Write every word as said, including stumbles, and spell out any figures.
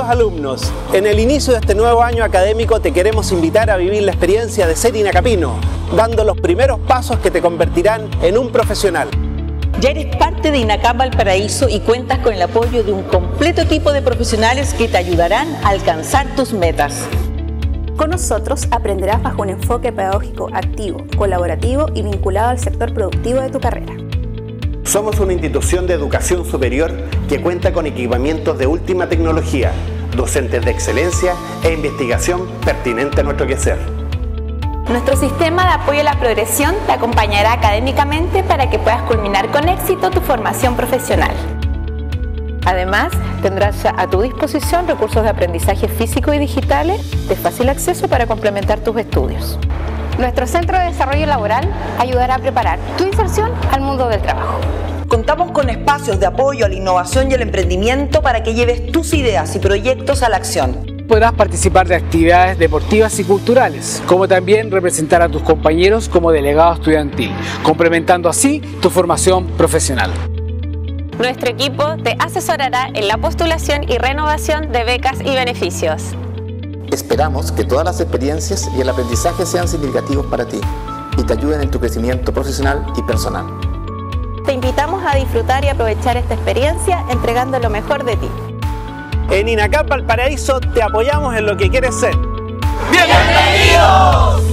alumnos, en el inicio de este nuevo año académico te queremos invitar a vivir la experiencia de ser inacapino, dando los primeros pasos que te convertirán en un profesional. Ya eres parte de INACAP Valparaíso y cuentas con el apoyo de un completo equipo de profesionales que te ayudarán a alcanzar tus metas. Con nosotros aprenderás bajo un enfoque pedagógico activo, colaborativo y vinculado al sector productivo de tu carrera. Somos una institución de educación superior que cuenta con equipamientos de última tecnología, docentes de excelencia e investigación pertinente a nuestro quehacer. Nuestro sistema de apoyo a la progresión te acompañará académicamente para que puedas culminar con éxito tu formación profesional. Además, tendrás a tu disposición recursos de aprendizaje físico y digitales de fácil acceso para complementar tus estudios. Nuestro Centro de Desarrollo Laboral ayudará a preparar tu inserción al mundo del trabajo. Contamos con espacios de apoyo a la innovación y el emprendimiento para que lleves tus ideas y proyectos a la acción. Podrás participar de actividades deportivas y culturales, como también representar a tus compañeros como delegado estudiantil, complementando así tu formación profesional. Nuestro equipo te asesorará en la postulación y renovación de becas y beneficios. Esperamos que todas las experiencias y el aprendizaje sean significativos para ti y te ayuden en tu crecimiento profesional y personal. Te invitamos a disfrutar y aprovechar esta experiencia entregando lo mejor de ti. En INACAP Valparaíso te apoyamos en lo que quieres ser. ¡Bienvenidos!